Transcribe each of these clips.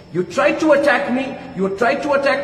You tried to attack me, you tried to attack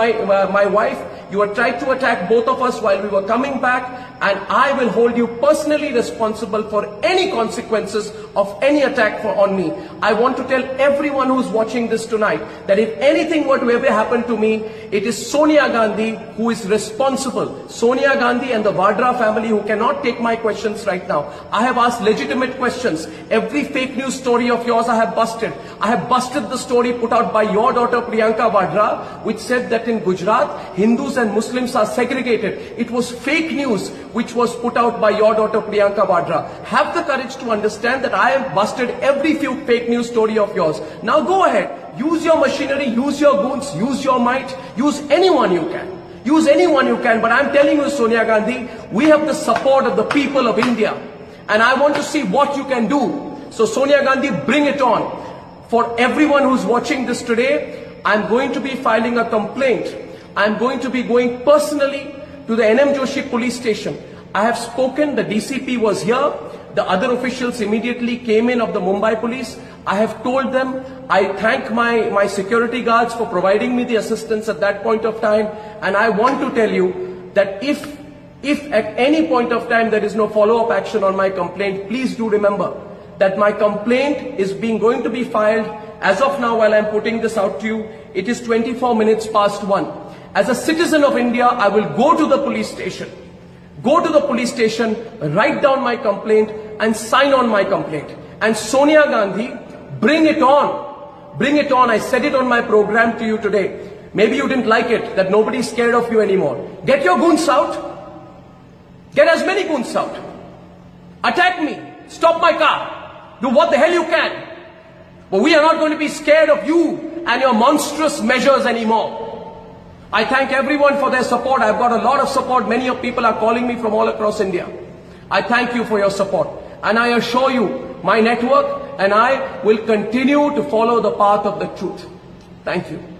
my wife, you have tried to attack both of us while we were coming back, and I will hold you personally responsible for any consequences of any attack on me. I want to tell everyone who's watching this tonight that if anything were to ever happen to me, it is Sonia Gandhi who is responsible. Sonia Gandhi and the Vadra family who cannot take my questions right now. I have asked legitimate questions. Every fake news story of yours I have busted. I have busted the story put out by your daughter Priyanka Vadra, which said that in Gujarat, Hindus and Muslims are segregated. It was fake news which was put out by your daughter Priyanka Vadra. Have the courage to understand that I have busted every fake news story of yours. Now go ahead, use your machinery, use your goons, use your might, use anyone you can. Use anyone you can, but I'm telling you, Sonia Gandhi, we have the support of the people of India. And I want to see what you can do. So Sonia Gandhi, bring it on. For everyone who's watching this today, I'm going to be filing a complaint. I'm going to be going personally to the NM Joshi police station. I have spoken, the DCP was here. The other officials immediately came in of the Mumbai police. I have told them, I thank my security guards for providing me the assistance at that point of time. And I want to tell you that if at any point of time there is no follow-up action on my complaint, please do remember that my complaint is going to be filed as of now while I'm putting this out to you. It is 24 minutes past 1. As a citizen of India, I will go to the police station. Go to the police station, write down my complaint and sign on my complaint. And Sonia Gandhi, bring it on. Bring it on. I said it on my program to you today. Maybe you didn't like it, that nobody's scared of you anymore. Get your goons out. Get as many goons out. Attack me. Stop my car. Do what the hell you can. But we are not going to be scared of you and your monstrous measures anymore. I thank everyone for their support. I've got a lot of support. Many of people are calling me from all across India. I thank you for your support. And I assure you, my network and I will continue to follow the path of the truth. Thank you.